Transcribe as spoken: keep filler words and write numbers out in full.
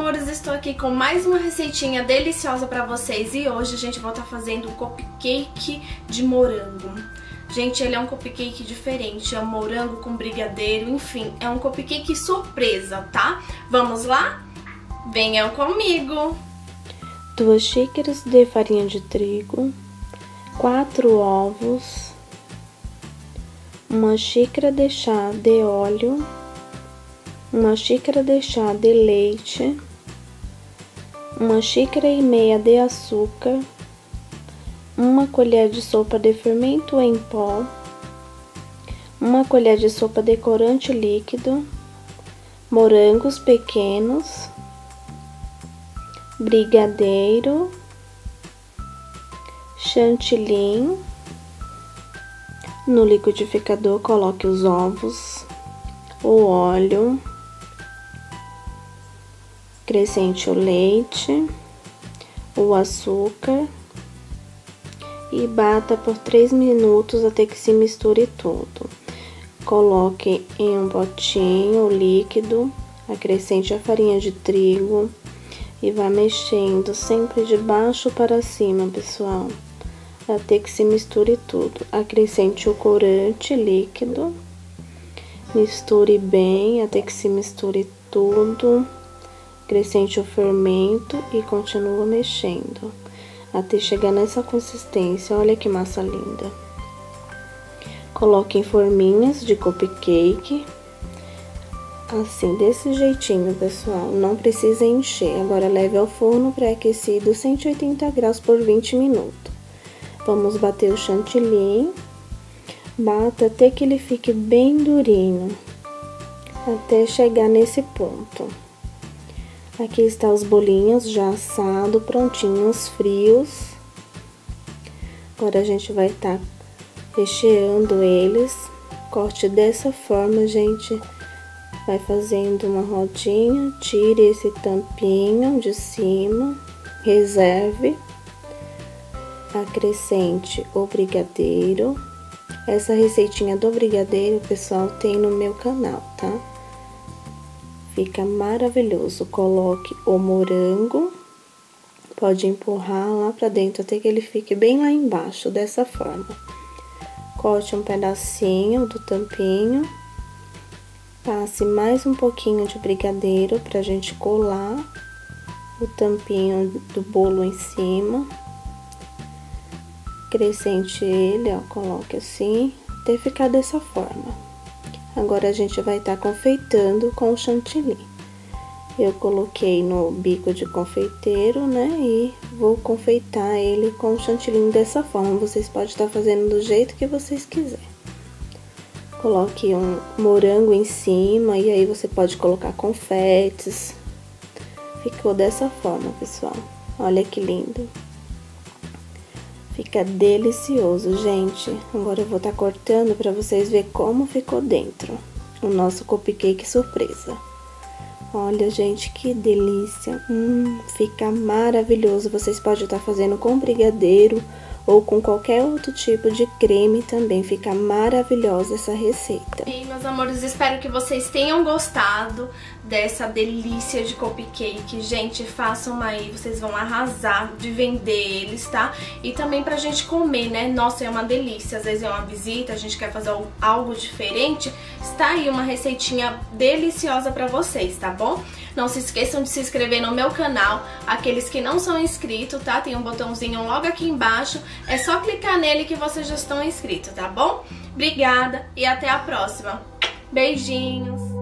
amores, estou aqui com mais uma receitinha deliciosa pra vocês. E hoje a gente vai estar fazendo um cupcake de morango. Gente, ele é um cupcake diferente, é um morango com brigadeiro, enfim, é um cupcake surpresa, tá? Vamos lá? Venham comigo! Duas xícaras de farinha de trigo, quatro ovos, uma xícara de chá de óleo, uma xícara de chá de leite, uma xícara e meia de açúcar, uma colher de sopa de fermento em pó, uma colher de sopa de corante líquido, morangos pequenos, brigadeiro, chantilly. No liquidificador coloque os ovos, o óleo, acrescente o leite, o açúcar e bata por três minutos até que se misture tudo. Coloque em um potinho líquido, acrescente a farinha de trigo e vá mexendo sempre de baixo para cima, pessoal, até que se misture tudo. Acrescente o corante líquido, misture bem até que se misture tudo. Acrescente o fermento e continua mexendo até chegar nessa consistência. Olha que massa linda. Coloque em forminhas de cupcake, assim, desse jeitinho, pessoal. Não precisa encher. Agora leve ao forno pré-aquecido cento e oitenta graus por vinte minutos. Vamos bater o chantilly. Bata até que ele fique bem durinho, até chegar nesse ponto. Aqui está os bolinhos já assados, prontinhos, frios. Agora a gente vai estar tá recheando eles. Corte dessa forma, gente. Vai fazendo uma rodinha, tire esse tampinho de cima, reserve. Acrescente o brigadeiro. Essa receitinha do brigadeiro, pessoal, tem no meu canal, tá? Fica maravilhoso. Coloque o morango, pode empurrar lá pra dentro até que ele fique bem lá embaixo, dessa forma. Corte um pedacinho do tampinho, passe mais um pouquinho de brigadeiro pra gente colar o tampinho do bolo em cima. Acrescente ele, ó, coloque assim, até ficar dessa forma. Agora a gente vai estar tá confeitando com o chantilly. Eu coloquei no bico de confeiteiro, né? E vou confeitar ele com o chantilly dessa forma. Vocês podem estar tá fazendo do jeito que vocês quiserem. Coloque um morango em cima e aí você pode colocar confetes. Ficou dessa forma, pessoal. Olha que lindo. Fica delicioso, gente. Agora eu vou estar tá cortando para vocês verem como ficou dentro o nosso cupcake surpresa. Olha, gente, que delícia. Hum, fica maravilhoso. Vocês podem estar tá fazendo com brigadeiro ou com qualquer outro tipo de creme também. Fica maravilhosa essa receita. E, meus amores, espero que vocês tenham gostado dessa delícia de cupcake. Gente, façam aí, vocês vão arrasar de vender eles, tá? E também pra gente comer, né? Nossa, é uma delícia. Às vezes é uma visita, a gente quer fazer algo diferente. Está aí uma receitinha deliciosa pra vocês, tá bom? Não se esqueçam de se inscrever no meu canal. Aqueles que não são inscritos, tá? Tem um botãozinho logo aqui embaixo. É só clicar nele que vocês já estão inscritos, tá bom? Obrigada e até a próxima. Beijinhos!